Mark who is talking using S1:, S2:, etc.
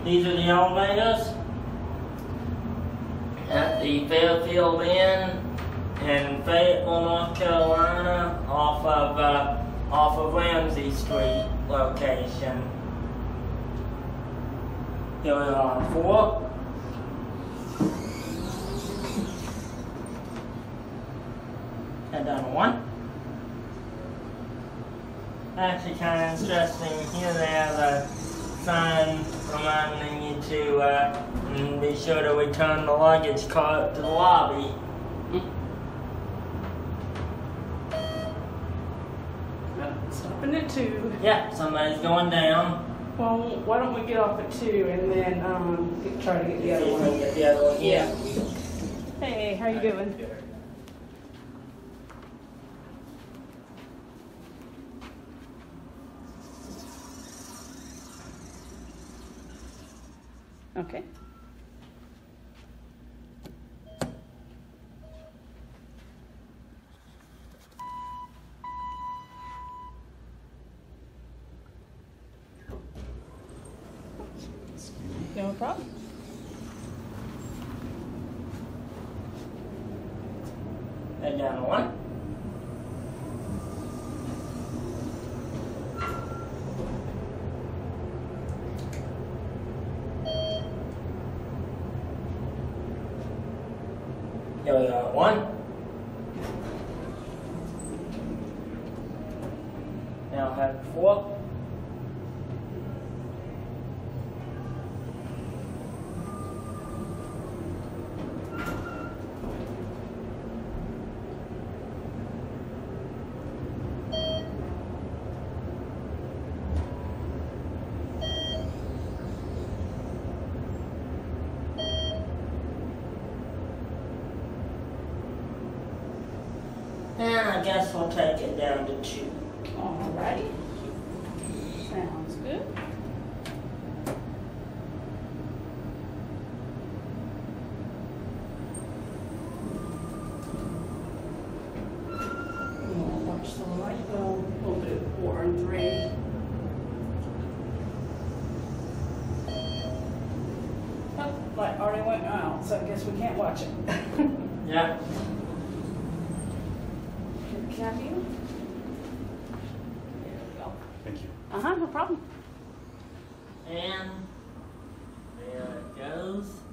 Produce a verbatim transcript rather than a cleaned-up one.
S1: These are the elevators at the Fairfield Inn in Fayetteville, North Carolina, off of uh, off of Ramsey Street location. Here we are on four. Head down to one. Actually kind of interesting. Here they have a sign reminding you to uh, be sure to return the luggage cart to the lobby.
S2: Stopping at two.
S1: Yeah, somebody's going down.
S2: Well, why don't we get off at two and then um, get, try to get the other
S1: See if we
S2: one?
S1: can get the other one. Yeah.
S2: Hey, how you doing? Okay. No problem.
S1: Head down to one. Here we go, one. Now head four. And I guess we'll take it down to two.
S2: Alrighty. Sounds good. We'll watch the light go. We'll do four and three. Oh, light already went out, so I guess we can't watch it.
S1: Yeah.
S2: Can I have you? There we go.
S3: Thank you.
S2: Uh-huh, no problem.
S1: And there it goes.